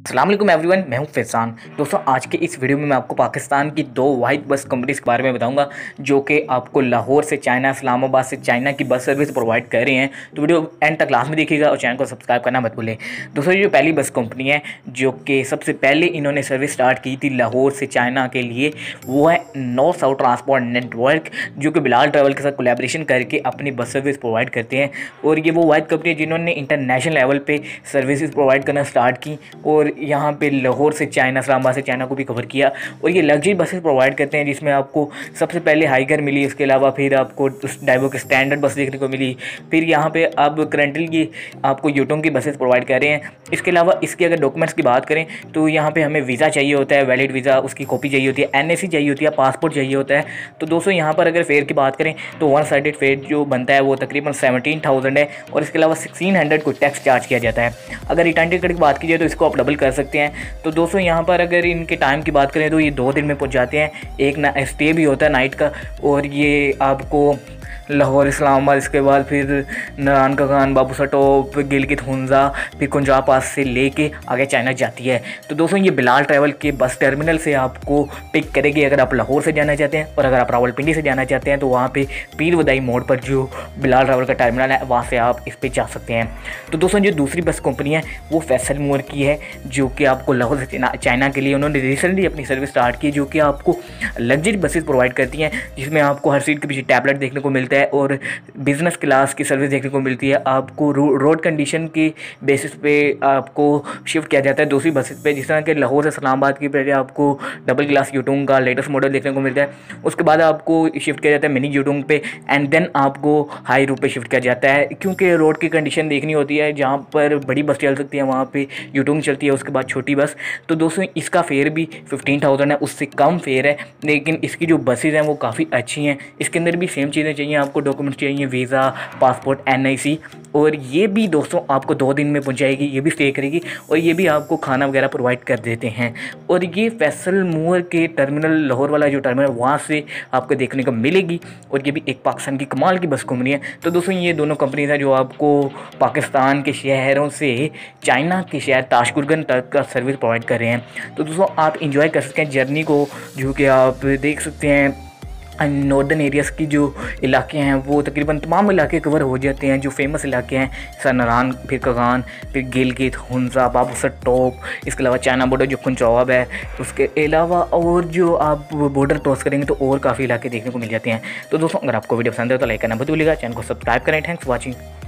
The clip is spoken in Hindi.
अस्सलाम वालेकुम एवरीवन, मैं हूं फैज़ान। दोस्तों, आज के इस वीडियो में मैं आपको पाकिस्तान की दो वाहिद बस कंपनीज़ के बारे में बताऊंगा जो कि आपको लाहौर से चाइना, इस्लामाबाद से चाइना की बस सर्विस प्रोवाइड कर रहे हैं। तो वीडियो एंड तक लास्ट में देखिएगा और चैनल को सब्सक्राइब करना मत भूलें। दोस्तों, ये जो पहली बस कंपनी है जो कि सबसे पहले इन्होंने सर्विस स्टार्ट की थी लाहौर से चाइना के लिए, वो है नॉर्थ साउथ ट्रांसपोर्ट नेटवर्क, जो कि बिलाल ट्रैवल के साथ कोलैबोरेशन करके अपनी बस सर्विस प्रोवाइड करते हैं। और ये वो वाहिद कंपनी है जिन्होंने इंटरनेशनल लेवल पर सर्विसेज प्रोवाइड करना स्टार्ट की और यहाँ पे लाहौर से चाइना, इस्लामाबाद से चाइना को भी कवर किया। और ये लग्जरी बसेस प्रोवाइड करते हैं जिसमें आपको सबसे पहले हाइगर मिली, इसके अलावा फिर आपको उस डाइवो की स्टैंडर्ड बस देखने को मिली। फिर यहाँ पे अब करंटली ये आपको यूटोंग की बसेस प्रोवाइड कर रहे हैं। इसके अलावा इसके अगर डॉक्यूमेंट्स की बात करें तो यहाँ पर हमें वीज़ा चाहिए होता है, वैलिड वीज़ा, उसकी कॉपी चाहिए होती है, NAC चाहिए होती है, पासपोर्ट चाहिए होता है। तो दोस्तों, यहाँ पर अगर फेयर की बात करें तो वन साइडेड फेयर जो बनता है वो तकरीबन 17,000 है और इसके अलावा 1600 को टैक्स चार्ज किया जाता है। अगर रिटर्न टिकट की बात कीजिए तो इसको आप डबल कर सकते हैं। तो दोस्तों, यहाँ पर अगर इनके टाइम की बात करें तो ये 2 दिन में पहुँच जाते हैं। एक ना स्टे भी होता है नाइट का और ये आपको लाहौर, इस्लामाबाद, इसके बाद फिर नारायण का खान, बाबू सटोप, गिलगित हुंजा, फिर कुंजा पास से लेके आगे चाइना जाती है। तो दोस्तों, ये बिलाल ट्रैवल के बस टर्मिनल से आपको पिक करेगी अगर आप लाहौर से जाना चाहते हैं, और अगर आप रावलपिंडी से जाना चाहते हैं तो वहाँ पे पीर वदाई मोड़ पर जो बिलाल ट्रैवल का टर्मिनल है वहाँ से आप इस पर जा सकते हैं। तो दोस्तों, जो दूसरी बस कंपनी है वो फैसल मूर की है जो कि आपको लाहौर से चाइना के लिए उन्होंने रिसेंटली अपनी सर्विस स्टार्ट की, जो कि आपको लग्जरी बसेस प्रोवाइड करती हैं जिसमें आपको हर सीट के पीछे टैबलेट देखने को मिलता है और बिज़नेस क्लास की सर्विस देखने को मिलती है। आपको रोड कंडीशन की बेसिस पे आपको शिफ्ट किया जाता है दूसरी बसेस पे, जिस तरह के लाहौर से इस्लामाबाद की पहले आपको डबल ग्लास यूटोंग का लेटेस्ट मॉडल देखने को मिलता है। उसके बाद आपको शिफ्ट किया जाता है मिनी यूटोंग पे एंड देन आपको हाई रूट पे शिफ्ट किया जाता है, क्योंकि रोड की कंडीशन देखनी होती है। जहाँ पर बड़ी बस चल सकती है वहाँ पर यूटोंग चलती है, उसके बाद छोटी बस। तो दोस्तों, इसका फेयर भी 15,000 है, उससे कम फेयर है, लेकिन इसकी जो बसेज हैं वो काफ़ी अच्छी हैं। इसके अंदर भी सेम चीज़ें चाहिए, आपको डॉक्यूमेंट्स चाहिए, वीज़ा, पासपोर्ट, NIC, और ये भी दोस्तों आपको 2 दिन में पहुंच जाएगी। ये भी स्टे करेगी और ये भी आपको खाना वगैरह प्रोवाइड कर देते हैं। और ये फैसल मूर के टर्मिनल, लाहौर वाला जो टर्मिनल, वहाँ से आपको देखने को मिलेगी। और ये भी एक पाकिस्तान की कमाल की बस कंपनी है। तो दोस्तों, ये दोनों कंपनीज हैं जो आपको पाकिस्तान के शहरों से चाइना के शहर ताशकुरगन तक का सर्विस प्रोवाइड कर रहे हैं। तो दोस्तों, आप इंजॉय कर सकते हैं जर्नी को, जो कि आप देख सकते हैं। नॉर्दर्न एरियाज़ की जो इलाके हैं वो तकरीबन तमाम इलाके कवर हो जाते हैं। जो फेमस इलाके हैं सरनारान, फिर कगान, फिर गिलगित, हुंजा, बाबूसर टॉप, इसके अलावा चाइना बॉर्डर जो कुंचावाब है, उसके अलावा और जो आप बॉर्डर क्रॉस करेंगे तो और काफ़ी इलाके देखने को मिल जाते हैं। तो दोस्तों, अगर आपको वीडियो पसंद है तो लाइक करना मत भूलिएगा, चैनल को सब्सक्राइब करें। Thanks for watching.